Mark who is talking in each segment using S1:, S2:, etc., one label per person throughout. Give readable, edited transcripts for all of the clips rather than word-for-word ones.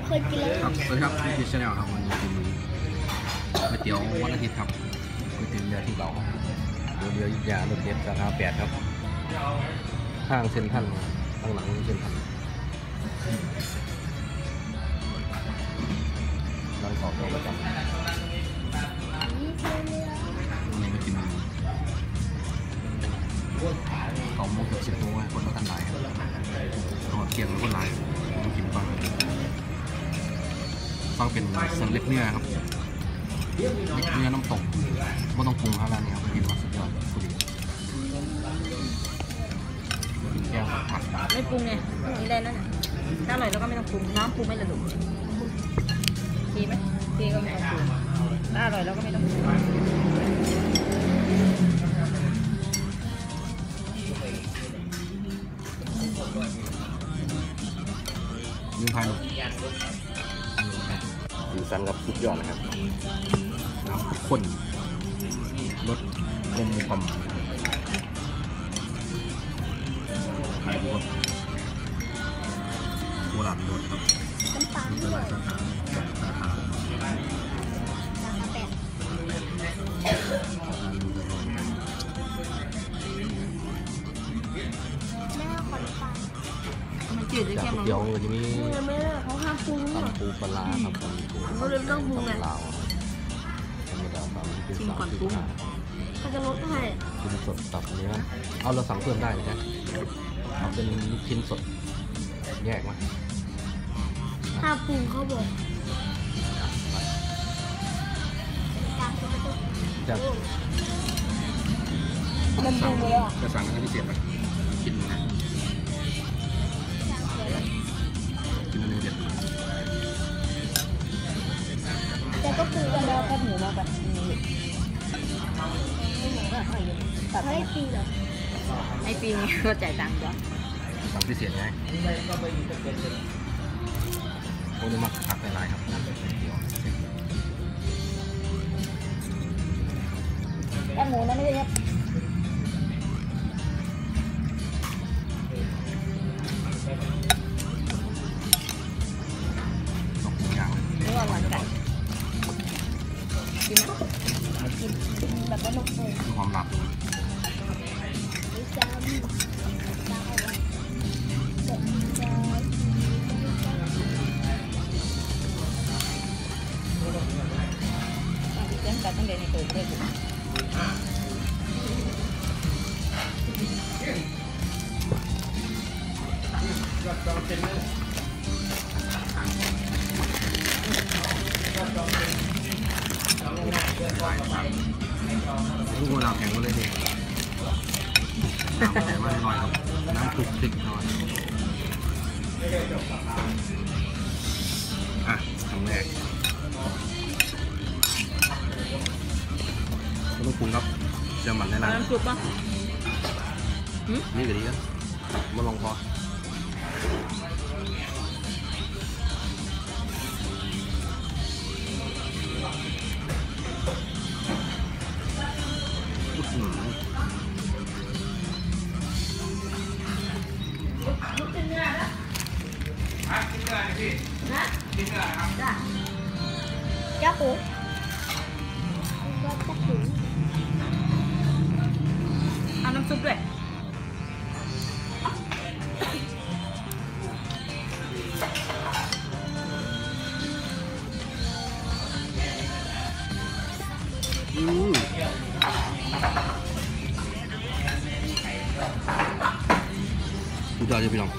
S1: เคยกินแล้วครับสวัสดีครับพี่ชาแนลครับวันนี้กินก๋วยเตี๋ยววันอาทิตย์ครับก๋วยเตี๋ยวเรือที่เราเรือยุทธยารถเด็ดสาขา8ครับข้างเซ็นทรัลข้างหลังเซ็นทรัลร้านขอตัวประจำวันนี้มากิน2 โมงถึง 10 โมงคนละกันหลายตัวเที่ยงแล้วก็หลายมากินก่อนต้องเป็นสันเล็กเนื้อครับเล็กเนื้อน้ำตกไม่ต้องปรุงครับร้านนี้ครับกินว่าสุดยอดสุดดีกินแก้วผัก
S2: ไม่ปรุงไงนี่ได้นั่นถ้าอร่อยเราก็ไม่ต้องปรุงน้ำปรุงไม่ระดุทีไหมทีก็ไม่ต้องปรุงถ้าอร่อยเราก็ไม่ต้องปรุง
S1: ยืมพายหนุ่มสีสันกับสุดยอดนะครับน้ำข้นรสกลมกล่อมขายดีกว่าโบราณรสครับมีหลายสาขา
S2: มันจืดจะเข้มลง
S1: เดี๋ยวจะมี
S2: เขาห้ามปรุง
S1: ตำปูปลาครับตำปู
S2: เขาเลยต้องปรุงไง
S1: ตำลาวธรรมดาตำเป็น3-5
S2: เขาจะลดให้
S1: ชิ้นสดตับอันนี้นะเอาเราสั่งเพิ่มได้นะเอาเป็นชิ้นสดแยกมา
S2: ห้ามปรุงเขาบอก
S1: จะ
S2: มันปรุงเลยอ่ะ
S1: จะสั่งให้พิเศษไหมกินนะกินเนื้อเด็ด
S2: แต่ก็ปรุงกันแล้วแค่หมูมาแบบให้ปีเหรอให้ปีนี้ก็จ่ายตังค์จ้ะ
S1: สั่งพิเศษไงโอ้ยมักผักหลายๆครับ
S2: แค่หมูนะไม่ใช่ครับนี่ว่าหวานไก่กินไหมกินแบบว่าหนุกเลย
S1: ความหลับ
S2: เรื่องการต้องเรียนในตัวเด็ก
S1: ลูกเราแข็งก็เลยดิน้ำแข็งมาหน่อยครับน้ำคลุกคลิกหน่อยอ่ะครั้งแรกไม่ต้องปรุงครับเจียวหมันในร้าน
S2: น้ำซุปป่ะ
S1: นี่ก็ดีนะมาลองพอ
S2: แก้วปูเอาน้ำซุปด้วย
S1: สุดยอดเลยพี่น้อง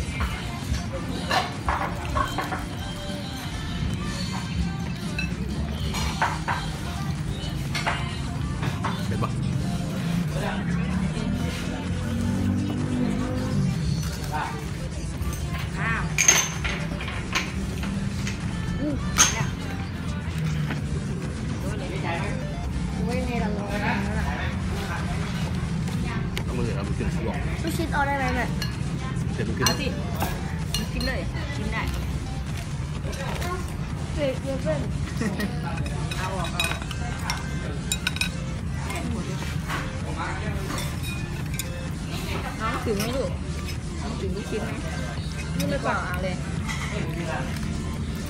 S1: เห็นปะต้องมาเลยเราไปกินหลอก
S2: ลูกชิ้นเอาได้ไหมแม่
S1: เสร็จมันกิน
S2: เอาสิกินเลยกินได้เผ็ดเยอะเกินเอาออกน้องถึงไหมลูกน้องถึงลูกชิ้นไหมนี่ไม่เปล่าเอาเลย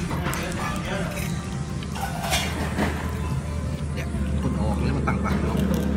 S1: เนี่ยคนออกเนี่ยมันต่างปากเนาะ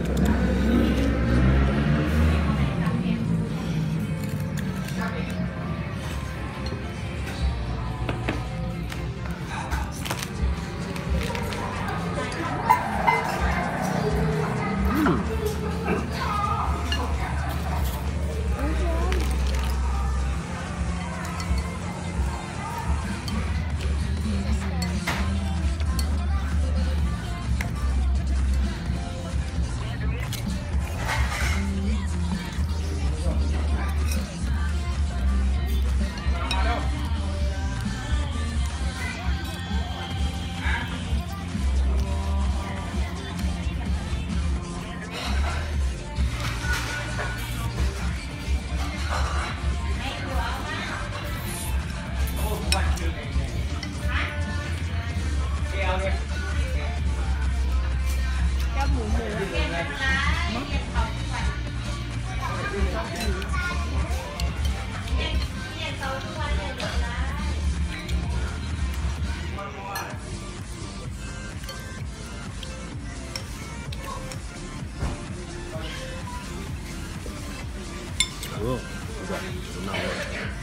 S1: โอ้สุดยอดสุดยอดเลย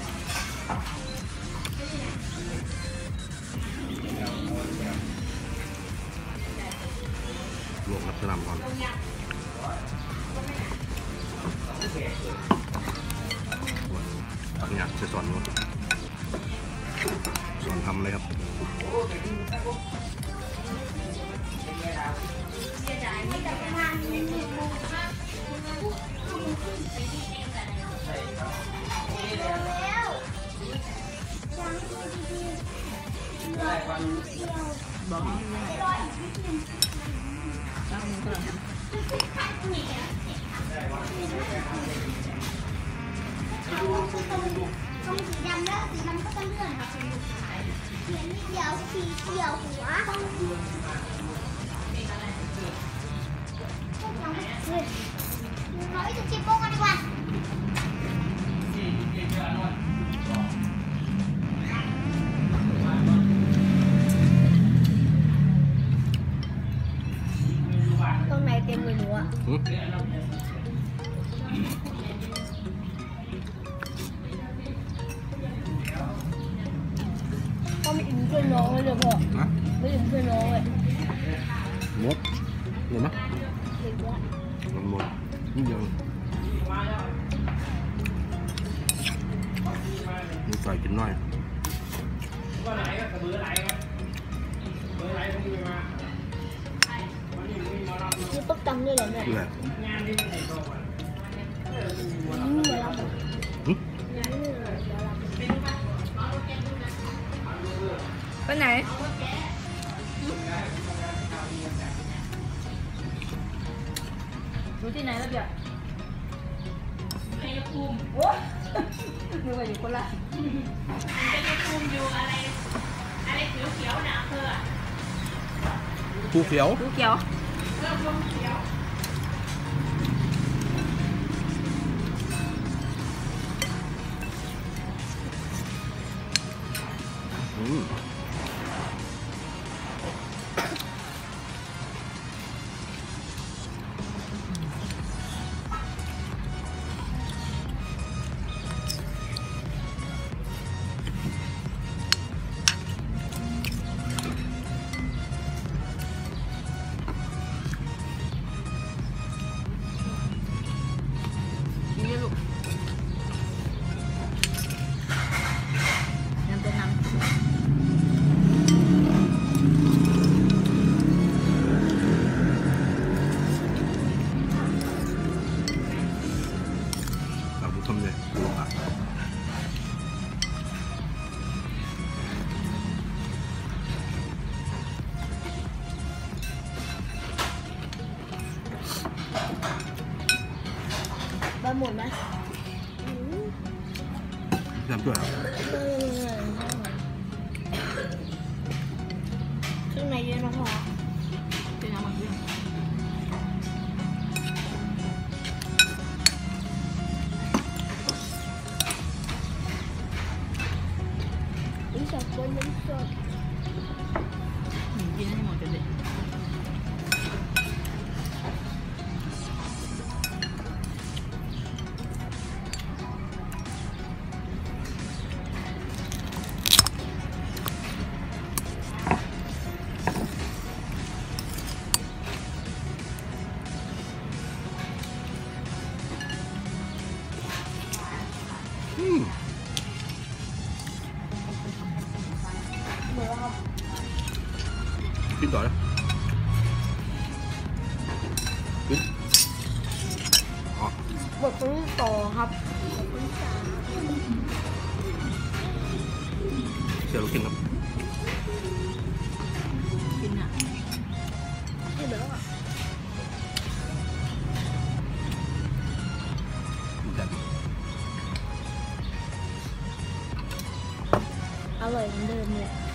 S1: ลวกกับสลัมก่อนตักหยักใส่ส่วนนู้นส่วนทำเลยครับ
S2: บอกให้ไม่ได้ตั้งมือก่อน
S3: ต้องสีดำแล้วสีดำก็ต้องเลื่อนค่ะคุณเขียนนิดเดียวสีเขียวหัวต้องเราไปจุดจิบโป้งกันดีกว่าตรงไหนเต็มเลยหนูอ่ะก็ไม่ถึงช่วยน้องเลยพ่อไม่ถึงช่วยน้องเลย
S1: หมดหมดไหม
S3: เด็กว่า
S1: มันหมดนี่ยังมีใส่กินน้อย
S3: คือต้องจำด้วยเหรอเนี่ย
S1: เพื่อ
S2: ไปไหนอยู่ที่ไหนแล้วเดี๋ยวชัยภูมิโอ้ยนึกว่าอยู่คนละชัยภูมิอยู่อะไรเขียวๆนะเพื่อ
S1: ภูเขียว
S2: ภูเขียวนี่ลูกน้ำเป็นน้ำ
S1: เราทำเลยลองอ่ะ
S3: บ้าหมดไหม
S1: จำด้วย
S3: ข้างในเยอะนะพ่อ
S2: เป็นน้ำมันเยอะ
S3: อีกสองคนยังสด
S1: ต่อแล้วกินอ๋อบ
S3: ทที่ต่อครับ
S1: เชียวลูกชิ้นครับ
S2: กินอ่ะ
S3: ที่แบบว่า
S1: จัด
S3: อร่อยเหมือนเดิมเลย